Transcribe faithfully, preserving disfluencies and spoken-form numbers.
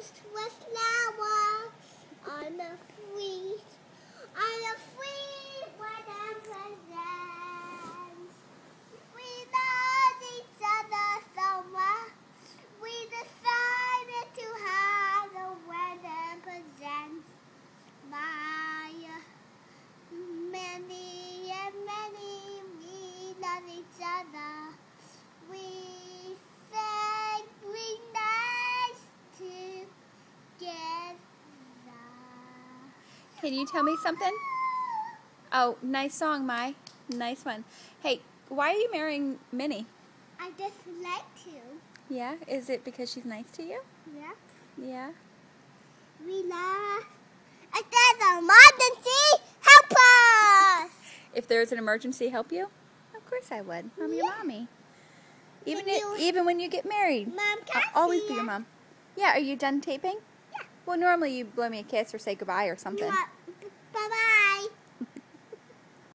with flowers on the street, on the street with a present. We love each other so much. We decided to have a wedding present. My Minnie and Minnie, we love each other. We sang green nights together. Can you tell me something? Oh, nice song, Mai. Nice one. Hey, why are you marrying Minnie? I just like to. Yeah? Is it because she's nice to you? Yep. Yeah? We love. If there's an emergency, help us! If there's an emergency, help you? Of course I would. I'm your Yeah. mommy. Even Can it, you- even when you get married. Mom, can I'll I always see be your it? mom. Yeah, are you done taping? Yeah. Well, normally you blow me a kiss or say goodbye or something. You want